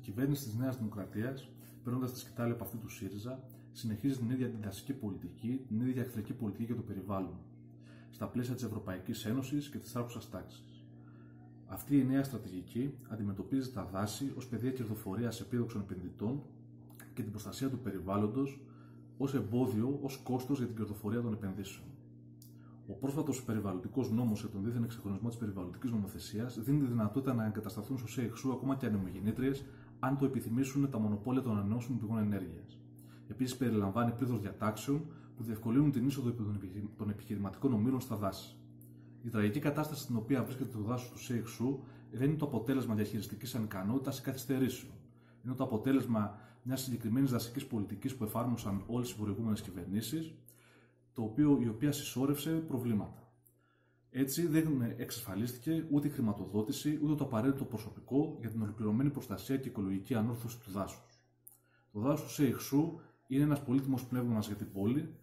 κυβέρνηση της Νέας Δημοκρατίας, παίρνοντας τη σκητάλη από αυτή του ΣΥΡΙΖΑ, συνεχίζει την ίδια αντιδασική πολιτική, την ίδια εχθρική πολιτική για το περιβάλλον, στα πλαίσια της Ευρωπαϊκής Ένωσης και της άρχουσας τάξης. Αυτή η νέα στρατηγική αντιμετωπίζει τα δάση ως πεδία κερδοφορίας επίδοξων επενδυτών και την προστασία του περιβάλλοντος ως εμπόδιο, ως κόστος για την κερδοφορία των επενδύσεων. Ο πρόσφατος περιβαλλοντικός νόμος για τον δίθεν εξυγχρονισμό της περιβαλλοντικής νομοθεσίας δίνει τη δυνατότητα να εγκατασταθούν στο ΣΕΙΧΣΟΥ ακόμα και ανεμογεννήτριες, αν το επιθυμήσουν τα μονοπόλια των ανανεώσιμων πηγών ενέργειας. Επίσης, περιλαμβάνει πλήθος διατάξεων που διευκολύνουν την είσοδο των επιχειρηματικών ομίλων στα δάση. Η τραγική κατάσταση στην οποία βρίσκεται το δάσος του ΣΕΙΧΣΟΥ δεν είναι το αποτέλεσμα διαχειριστικής ανικανότητας ή καθυστερήσεων. Είναι το αποτέλεσμα μιας συγκεκριμένης δασικής πολιτικής που εφάρμοσαν όλες οι προηγούμενες κυβερνήσεις, η οποία συσσόρευσε προβλήματα. Έτσι, δεν εξασφαλίστηκε ούτε η χρηματοδότηση ούτε το απαραίτητο προσωπικό για την ολοκληρωμένη προστασία και οικολογική ανόρθωση του δάσους. Το δάσος του ΣΕΙΧΣΟΥ είναι ένας πολύτιμος πνεύμονας για την πόλη,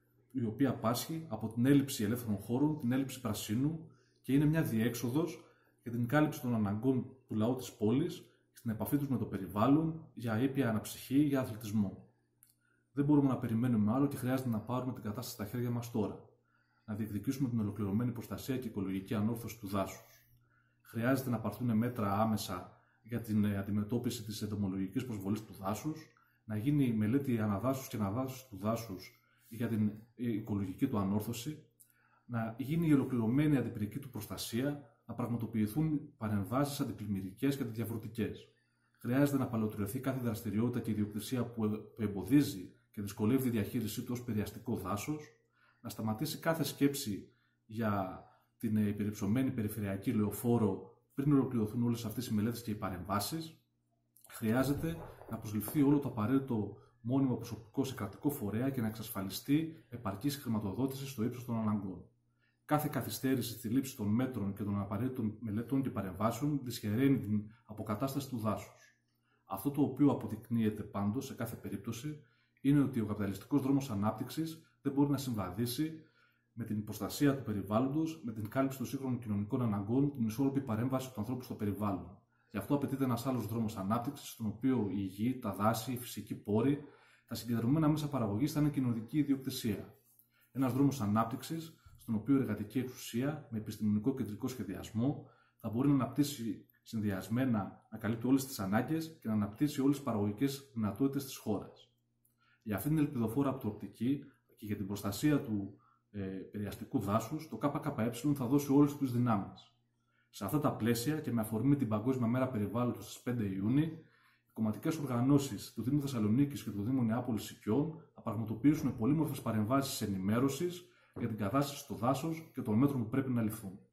η οποία πάσχει από την έλλειψη ελεύθερων χώρων, την έλλειψη πρασίνου και είναι μια διέξοδος για την κάλυψη των αναγκών του λαού της πόλης, στην επαφή τους με το περιβάλλον, για ήπια αναψυχή, για αθλητισμό. Δεν μπορούμε να περιμένουμε άλλο και χρειάζεται να πάρουμε την κατάσταση στα χέρια μας τώρα. Να διεκδικήσουμε την ολοκληρωμένη προστασία και οικολογική ανόρθωση του δάσους. Χρειάζεται να πάρθουν μέτρα άμεσα για την αντιμετώπιση της ενδομολογικής προσβολής του δάσους, να γίνει η μελέτη αναδάσους και αναδάσους του δάσους για την οικολογική του ανόρθωση, να γίνει η ολοκληρωμένη αντιπυρική του προστασία, να πραγματοποιηθούν παρεμβάσεις αντιπλημμυρικές και αντιδιαβρωτικές. Χρειάζεται να παλαιοτριωθεί κάθε δραστηριότητα και ιδιοκτησία που εμποδίζει και δυσκολεύει τη διαχείρισή του ως περιαστικό δάσος, να σταματήσει κάθε σκέψη για την υπερυψωμένη περιφερειακή λεωφόρο πριν ολοκληρωθούν όλες αυτές οι μελέτες και οι παρεμβάσεις. Χρειάζεται να προσληφθεί όλο το απαραίτητο μόνιμο προσωπικό σε κρατικό φορέα και να εξασφαλιστεί επαρκής χρηματοδότηση στο ύψος των αναγκών. Κάθε καθυστέρηση στη λήψη των μέτρων και των απαραίτητων μελετών και παρεμβάσεων δυσχεραίνει την αποκατάσταση του δάσους. Αυτό το οποίο αποδεικνύεται πάντως σε κάθε περίπτωση είναι ότι ο καπιταλιστικός δρόμος ανάπτυξης δεν μπορεί να συμβαδίσει με την προστασία του περιβάλλοντος, με την κάλυψη των σύγχρονων κοινωνικών αναγκών, την ισόρροπη παρέμβαση του ανθρώπου στο περιβάλλον. Γι' αυτό απαιτείται ένας άλλος δρόμος ανάπτυξης, στον οποίο η γη, τα δάση, οι φυσικοί πόροι, τα συγκεντρωμένα μέσα παραγωγής θα είναι κοινωνική ιδιοκτησία. Ένας δρόμος ανάπτυξης, στον οποίο η εργατική εξουσία, με επιστημονικό κεντρικό σχεδιασμό, θα μπορεί να αναπτύσσει συνδυασμένα, να καλύπτει όλες τις ανάγκες και να αναπτύσσει όλες τις παραγωγικές δυνατότητες της χώρας. Για αυτήν την ελπιδοφόρα προοπτική και για την προστασία του περιαστικού δάσους, το ΚΚΕ θα δώσει όλες τις δυνάμεις. Σε αυτά τα πλαίσια και με αφορμή την Παγκόσμια Μέρα Περιβάλλοντος στις 5 Ιούνιου, οι κομματικές οργανώσεις του Δήμου Θεσσαλονίκης και του Δήμου Νεάπολης Οικειών θα πραγματοποιήσουν πολύμορφες παρεμβάσεις ενημέρωσης για την κατάσταση στο δάσος και των μέτρων που πρέπει να ληφθούν.